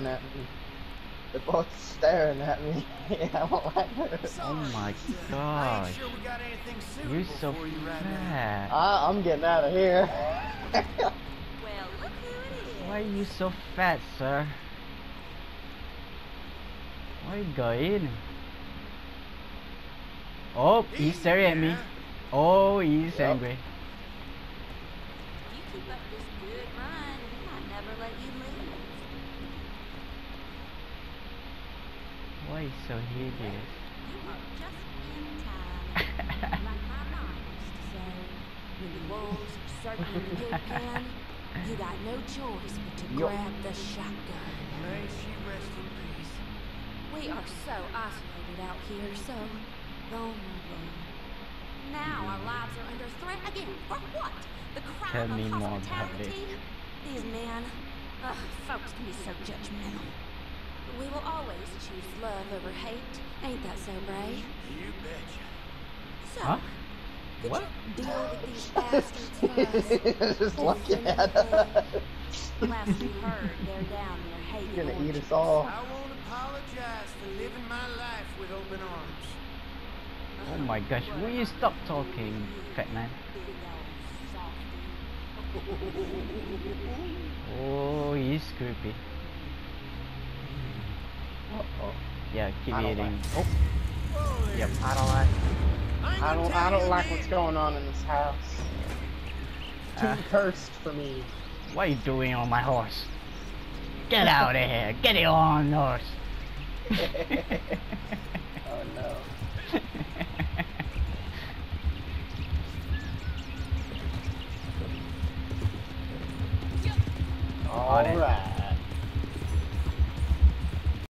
at me. They're both staring at me. Yeah, I won't like this. Oh my gosh. You're so fat. I'm getting out of here. Well, look who it is. Why are you so fat, sir? Where are you going? Oh, he's staring at me. Oh, he's angry. If you keep up this good run, we might never let you leave. Why is so hideous? You are just in time. Like my mom used to say, when the wolves are circling the pig pen, you got no choice but to grab the shotgun. May she rest in peace. We are so isolated out here, so vulnerable. Now our lives are under threat again. For what? The Tell crime me of more about hospitality? These men, folks can be so judgmental. But we will always choose love over hate. Ain't that so, Bray? You betcha. So, Huh? could What? you deal with these bastards for us? Just looking at us. Last we heard, they're down there hating He's gonna eat orchards. us all. I won't apologize for living my life with open arms. Oh my gosh, will you stop talking, fat man? Big old softy. Oh, he's creepy. Uh-oh. Yeah, keep I don't eating. like- Oh, yep. I don't like what's going on in this house. Too cursed for me. What are you doing on my horse? Get out of here! Get it on the horse! Oh no. All right.